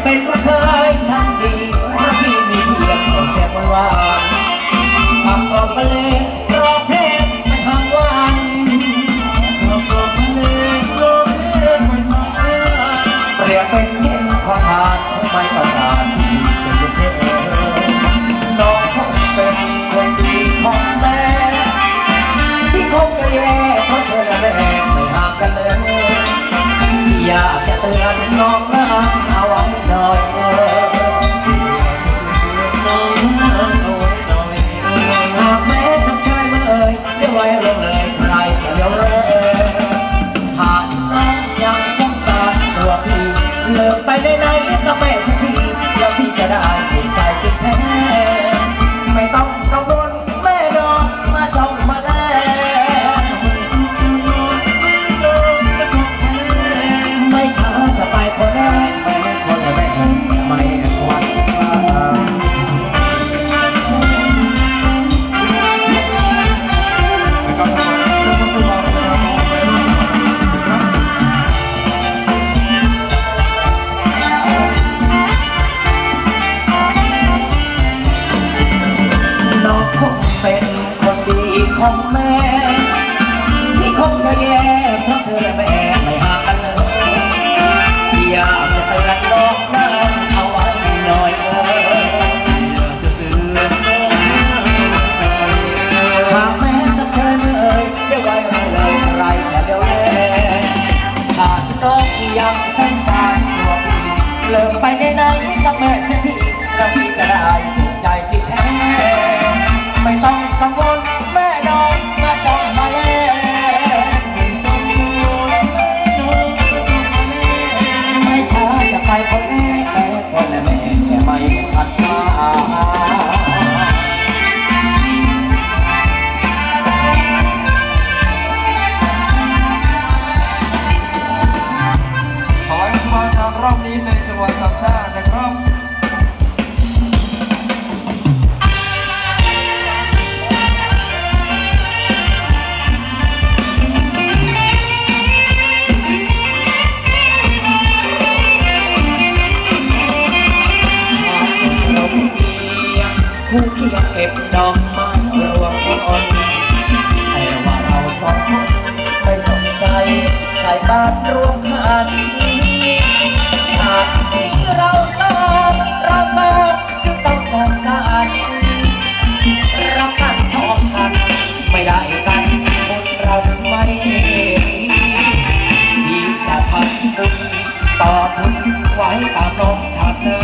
เป็นว่าเคยทำดีว่าที่มีเพียงแต่เสียงหวานขับกล่อมบรรเลงร้องเพลงไปทั้งวันขับกล่อมบรรเลงร้องเพลงไปทั้งวันเปรียบเป็นเช่นขอทานไม่ต้องการที่เป็นลูกเธอน้องคงเป็นคนดีของแม่ที่คงจะแย่เพราะเธอและแม่ไม่ห่างกันเลยอยากจะเตือนน้องนะเอาไว้หน่อยน้องเอาไว้หน่อยหากแม้ทำชายมาเดี๋ยวไว้ลงเลยใครจะเลี้ยวเลยถ้าน้องยังสงสารตัวพี่เลิกไปได้ไหนก็ไม่สักทีเดี๋ยวพี่จะได้สิ้นใจจริงแท้ไม่ต้องกังวลแม่ดอกมาจ้องมาแลไม่ช้าจะไปคนแรกไม่คนแรกไม่ควันน้องคงเป็นคนดีของแม่ที่คงจะแย่เพราะเธอและแม่ไม่ห่างกันเลยอยากจะเตือนน้องนะเอาไว้หน่อยอยากจะเตือนน้องหากแม้สักเชิญเดี๋ยวไว้เลยใครจะเดี๋ยวแลถ้าน้องยังสงสารตัวพี่เลิกไปได้ไหนกับแม่เสียทีแล้วพี่จะได้ใจจริงแท้ไม่ต้องกังวลแม่น้องมาจ้องมาแลไม่ช้าจะไปคนแม่แม่คนและแม่แค่ไม่พัดมาขอให้มาจากรอบนี้เป็นจังหวัดสามชาตินะครับผู้เคียงเก็บดอกไม้รวมต้นแต่ว่าเราสองคนไม่สนใจใส่บาตรรวมขันชาตินี้เราสองจึงต้องสงสารรักกันชอบกันไม่ได้กันบุญเราไม่ที่จะทำบุญต่อทุนไว้ตามน้องชาติหน้า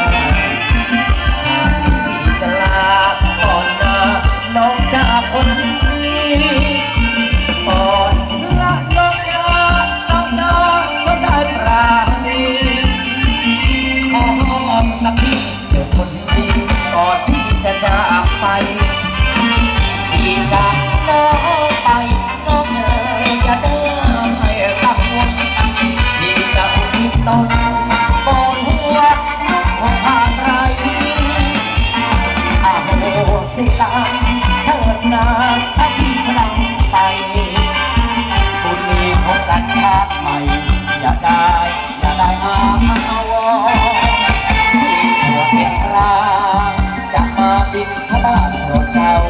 ก่อนหน้าน้องจากคนนี้ก่อนละน้องจากก็ได้ปราณีขอหอมสักทีเดี๋ยวคนดีก่อนที่จะจากไปที่จากน้องไปน้องอย่าได้กังวลที่จะอุทิศตนก่อนหัวลุกของผ่านไรสิตาเถิดนาถ้าพี่พลังไปบุญมีของกันชาติใหม่อย่าได้อาวที่หัวเป็นกลางจะมาบินทบาทโปรดเจ้า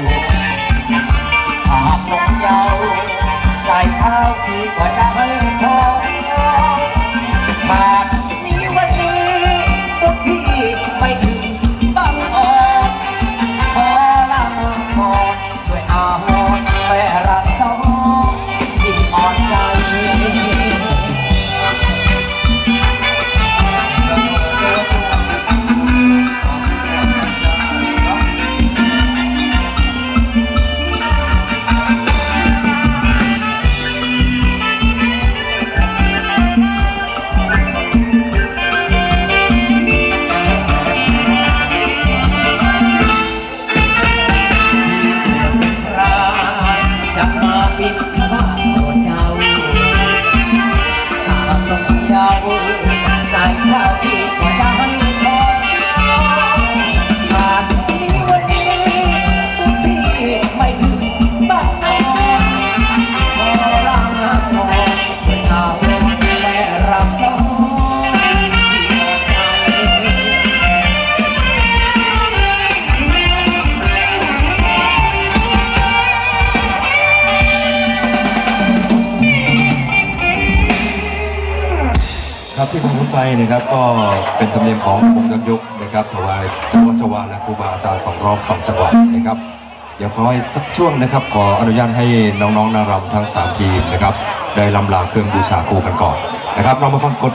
หากลงเยาใส่เท้าพี่ก็จะให้พอชาตินี้วันนี้บุญพี่ไม่ถึงบังอ่อนขอลาก่อนด้วยอาหรณ์แม่รักสองที่อ่อนใจไปนะครับก็เป็นธรรมเนียมของวงย้อนยุคนะครับถวายเจ้าวัดชวาและครูบาอาจารย์2 รอบ2 จังหวะนะครับเดี๋ยวขอให้สักช่วงนะครับขออนุญาตให้น้องๆนารำทั้ง3 ทีมนะครับได้ลำลาเครื่องบูชาครูกันก่อนนะครับเรามาฟังกฎ